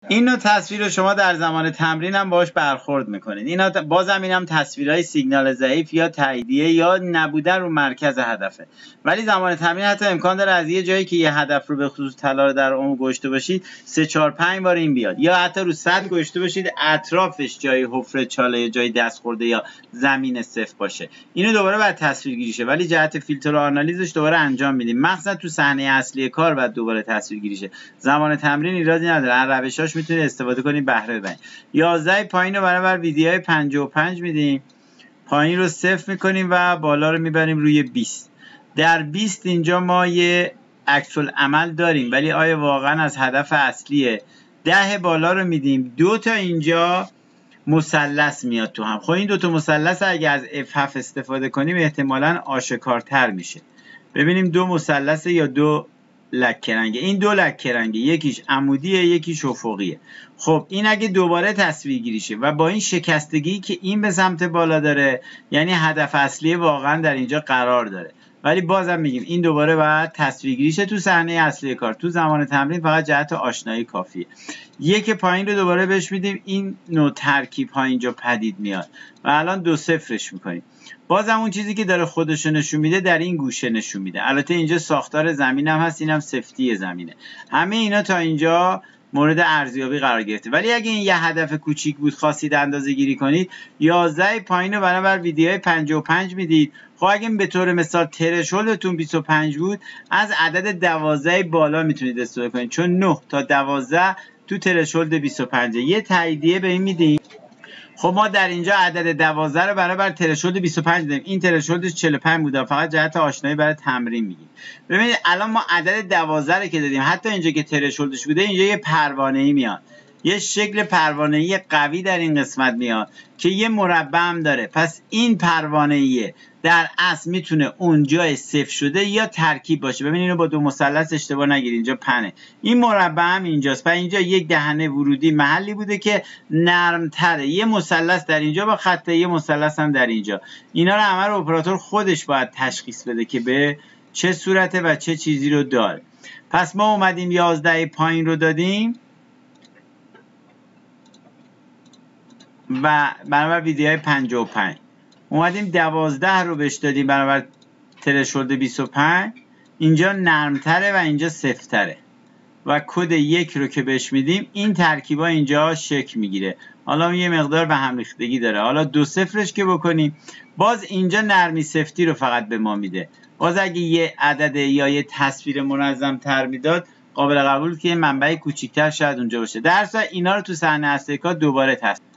این نوع تصویر رو شما در زمان تمرین هم باهاش برخورد میکنید. اینا بازم اینم تصویرهای سیگنال ضعیف یا تاییدیه یا نبودن رو مرکز هدفه. ولی زمان تمرین حتی امکان داره از یه جایی که یه هدف رو به خصوص طلا رو در عمق گشته باشید 3 4 5 بار این بیاد، یا حتی رو سطح گشته باشید اطرافش جای حفره چاله، جای دست خورده یا زمین صفر باشه. اینو دوباره بعد تصویرگیری شه، ولی جهت فیلتر و آنالیزش دوباره انجام میدیم. مخصوصا تو صحنه اصلی کار بعد دوباره تصویرگیری شه. زمان تمرین ایرادی نداره، هر روشاش میتونید استفاده کنید بهره ببرید. 11 پایین رو برابر ویدیوهای 55 میدیم، پایین رو 0 میکنیم و بالا رو میبریم روی 20. در 20 اینجا ما یه عکس العمل داریم، ولی آیا واقعا از هدف اصلیه؟ 10 بالا رو میدیم، 2 تا اینجا مثلث میاد تو هم. خب این 2 تا مثلث اگه از F7 استفاده کنیم احتمالاً آشکارتر میشه. ببینیم 2 مثلث یا 2 لکه رنگه. این 2 لکه رنگه، یکیش عمودیه یکیش افقیه. خب این اگه دوباره تصویرگیری شه و با این شکستگی که این به سمت بالا داره، یعنی هدف اصلی واقعا در اینجا قرار داره. ولی بازم میگیم این دوباره باید تصویرگیری شه تو صحنه اصلی کار. تو زمان تمرین فقط جهت آشنایی کافیه. یک پایین رو دوباره بهش میدیم، این نوع ترکیب ها اینجا پدید میاد و الان 2 0ش میکنیم. بازم اون چیزی که داره خودشو نشون میده در این گوشه نشون میده. البته اینجا ساختار زمین هم هست، اینم سفتی زمینه. همه اینا تا اینجا مورد ارزیابی قرار گرفته. ولی اگه این یه هدف کوچیک بود خواستید اندازه گیری کنید، 11 پایین رو برابر ویدیوهای 55 میدید. خب اگه به طور مثال ترشولدتون 25 بود، از عدد 12 بالا میتونید استفاده کنید، چون 9 تا 12 تو ترشولد 25. یه تاییدیه به این میدیم. خب ما در اینجا عدد 12 رو برابر ترشولد 25 داریم. این ترشولدش 45 بوده، فقط جهت آشنایی برای تمرین میگیم. ببینید الان ما عدد 12 رو که دادیم، حتی اینجا که ترشولدش بوده اینجا یه پروانه‌ای میاد، یه شکل پروانه‌ای قوی در این قسمت میاد که یه مربع هم داره. پس این پروانه‌ای در اصل میتونه اونجا صفر شده یا ترکیب باشه. ببینید اینو با 2 مثلث اشتباه نگیرید، اینجا پنه، این مربع هم اینجاست. پس اینجا یک دهنه ورودی محلی بوده که نرم‌تره، یه مثلث در اینجا با خط، یه مثلث هم در اینجا. اینا رو همه رو اپراتور خودش باید تشخیص بده که به چه صورته و چه چیزی رو داره. پس ما اومدیم 11 پایین رو دادیم و برابر ویدیوهای 55 اومدیم 12 رو بهش دادیم برابر ترشولد 25، اینجا نرمتره و اینجا سفتره و کد 1 رو که بهش میدیم این ترکیبا اینجا شکل میگیره. حالا یه مقدار به هم ریختگی داره، حالا 2 0ش که بکنیم باز اینجا نرمی سفتی رو فقط به ما میده. باز اگه یه عدد یا یه تصویر منظم تر میداد قابل قبول که منبع کوچیک‌تر شاید اونجا باشه. در اصل اینا رو تو صحنه اصلی کار دوباره تصویر